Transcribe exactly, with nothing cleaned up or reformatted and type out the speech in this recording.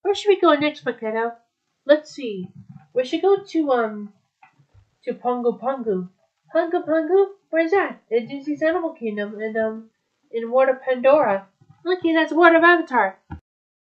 Where should we go next, Potato? Let's see. We should go to um to Pongo Pongo. Pongo Pongo? Where's that? In Disney's Animal Kingdom in um in World of Pandora. Look, that's World of Avatar.